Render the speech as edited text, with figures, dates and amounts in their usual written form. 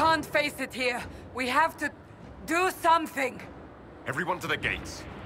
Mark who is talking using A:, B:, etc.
A: can't face it here. We have to do something.
B: Everyone to the gates.